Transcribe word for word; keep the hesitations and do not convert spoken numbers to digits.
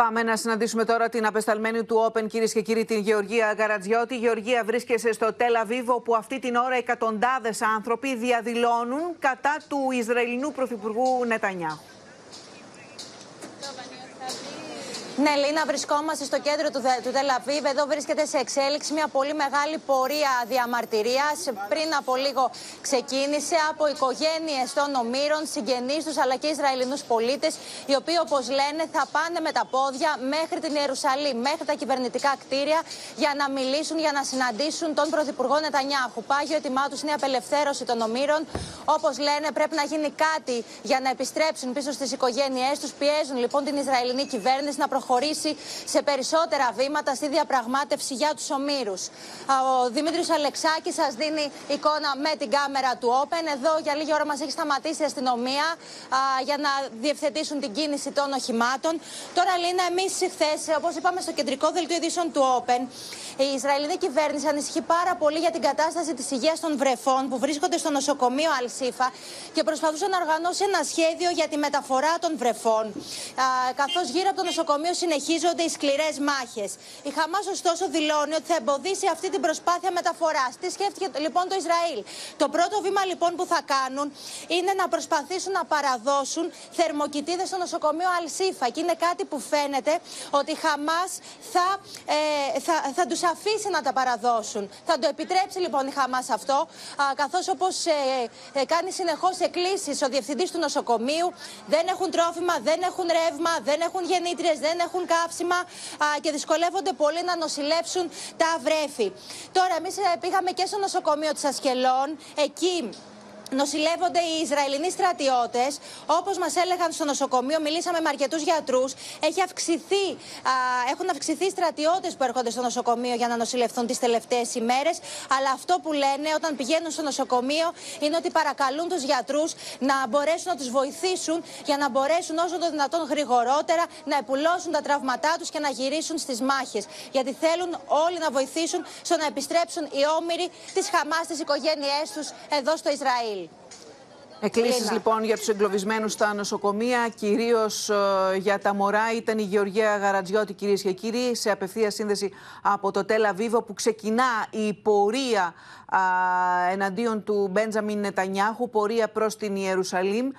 Πάμε να συναντήσουμε τώρα την απεσταλμένη του Όπεν, κυρίες και κύριοι, την Γεωργία Γαρατζιώτη. Γεωργία, βρίσκεσαι στο Τελ Αβίβ, όπου αυτή την ώρα εκατοντάδες άνθρωποι διαδηλώνουν κατά του Ισραηλινού Πρωθυπουργού Νετανιάχου. Ναι, Λίνα, βρισκόμαστε στο κέντρο του, του Τελ Αβίβ. Εδώ βρίσκεται σε εξέλιξη μια πολύ μεγάλη πορεία διαμαρτυρίας. Πριν από λίγο ξεκίνησε από οικογένειες των ομήρων, συγγενείς τους αλλά και Ισραηλινούς πολίτες, οι οποίοι, όπως λένε, θα πάνε με τα πόδια μέχρι την Ιερουσαλήμ, μέχρι τα κυβερνητικά κτίρια, για να μιλήσουν, για να συναντήσουν τον Πρωθυπουργό Νετανιάχου. Πάγιο έτοιμά τους είναι η απελευθέρωση των ομήρων. Όπως λένε, πρέπει να γίνει κάτι για να επιστρέψουν πίσω στις οικογένειές τους. Πιέζουν λοιπόν την Ισραηλινή κυβέρνηση να προχωρήσει σε περισσότερα βήματα στη διαπραγμάτευση για τους ομήρους. Ο Δημήτρης Αλεξάκης σας δίνει εικόνα με την κάμερα του Όπεν. Εδώ για λίγη ώρα μας έχει σταματήσει η αστυνομία α, για να διευθετήσουν την κίνηση των οχημάτων. Τώρα, Λίνα, εμείς χθες, όπως είπαμε στο κεντρικό δελτίο ειδήσεων του Όπεν, η Ισραηλινή κυβέρνηση ανησυχεί πάρα πολύ για την κατάσταση της υγείας των βρεφών που βρίσκονται στο νοσοκομείο Αλ-Σίφα και προσπαθούσε να οργανώσει ένα σχέδιο για τη μεταφορά των βρεφών. Α, καθώς γύρω από το νοσοκομείο συνεχίζονται οι σκληρές μάχες. Η Χαμάς, ωστόσο, δηλώνει ότι θα εμποδίσει αυτή την προσπάθεια μεταφοράς. Τι σκέφτηκε λοιπόν το Ισραήλ? Το πρώτο βήμα λοιπόν που θα κάνουν είναι να προσπαθήσουν να παραδώσουν θερμοκοιτίδες στο νοσοκομείο Αλ-Σίφα. Και είναι κάτι που φαίνεται ότι η Χαμάς θα, ε, θα, θα τους αφήσει να τα παραδώσουν. Θα το επιτρέψει λοιπόν η Χαμάς αυτό, α, καθώς όπως ε, ε, κάνει συνεχώς εκκλήσεις ο διευθυντής του νοσοκομείου. Δεν έχουν τρόφιμα, δεν έχουν ρεύμα, δεν έχουν γεννήτριες, δεν έχουν καύσιμα α, και δυσκολεύονται πολύ να νοσηλεύσουν τα βρέφη. Τώρα, εμείς πήγαμε και στο νοσοκομείο της Ασκελών. Εκεί νοσηλεύονται οι Ισραηλινοί στρατιώτες. Όπως μας έλεγαν στο νοσοκομείο, μιλήσαμε με αρκετούς γιατρούς. Έχει αυξηθεί, α, έχουν αυξηθεί οι στρατιώτες που έρχονται στο νοσοκομείο για να νοσηλευθούν τις τελευταίες ημέρες. Αλλά αυτό που λένε όταν πηγαίνουν στο νοσοκομείο είναι ότι παρακαλούν τους γιατρούς να μπορέσουν να τους βοηθήσουν για να μπορέσουν όσο το δυνατόν γρηγορότερα να επουλώσουν τα τραύματά τους και να γυρίσουν στις μάχες. Γιατί θέλουν όλοι να βοηθήσουν στο να επιστρέψουν οι όμηροι της Χαμάς στις οικογένειές τους εδώ στο Ισραήλ. Εκκλήσεις λοιπόν για τους εγκλωβισμένους στα νοσοκομεία, κυρίως ε, για τα μωρά. Ήταν η Γεωργία Γαρατζιώτη, κυρίες και κύριοι, σε απευθεία σύνδεση από το Τελ Αβίβ, που ξεκινά η πορεία α, εναντίον του Μπέντζαμιν Νετανιάχου, πορεία προς την Ιερουσαλήμ.